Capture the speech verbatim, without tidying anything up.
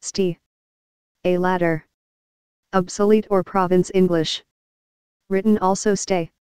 stee. A ladder. Obsolete or Province English. Written also stay.